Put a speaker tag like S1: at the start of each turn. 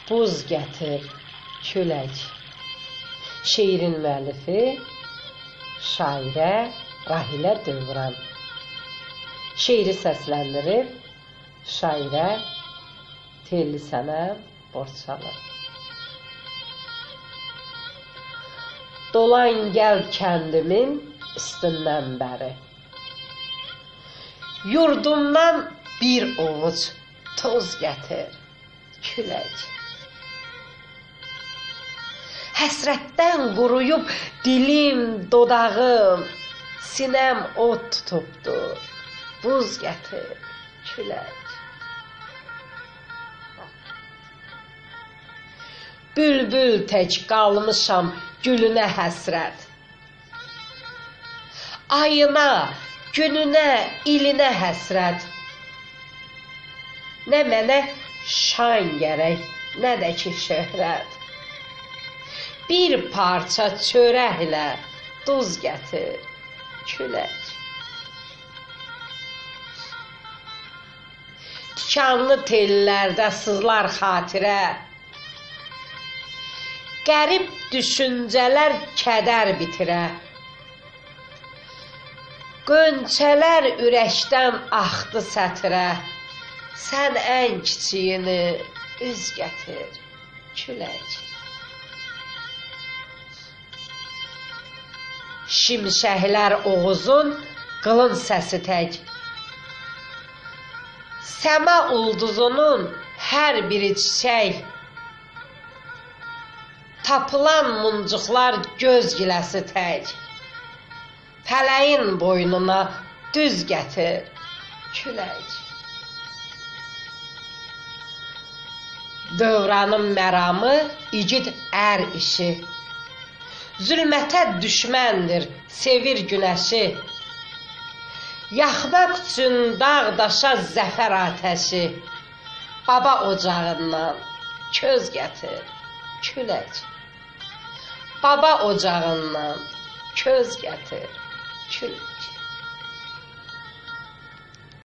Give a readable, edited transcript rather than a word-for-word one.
S1: buz gətir, külək. Şeirin müəllifi şairə Rahilə Dövran. Şeiri səsləndirib şairə Telli Sənəm Borçalı. Dolan gəl kəndimin üstündən bəri, yurdumdan bir ovuc toz gətir, külək. Həsrətdən quruyub dilim, dodağım, sinəm od tutubdur, buz gətir, külək. Bülbül tək qalmışam gülünə həsrət, ayına, gününə, ilinə həsrət. Nə mənə şan gərək, nə də ki şöhrət. Bir parça çörəklə duz gətir, külək. Tikanlı tellərdə sızlar xatirə, qərib düşüncələr kədər bitirə. Qönçələr ürəkdən axdı sətrə, sən ən kiçiyini üz gətir, külək. Şimşəklər Oğuzun qılın səsi tək, səma ulduzunun hər biri çiçək. Tapılan muncuqlar göz giləsi tək, fələyin boynuna düz gətir, külək. Dövranın məramı igid ər işi, zülmətə düşməndir, sevir günəşi. Yaxmaq üçün dağ daşa zəfər atəşi, baba ocağından köz gətir, külək. Baba ocağından köz gətir, külək.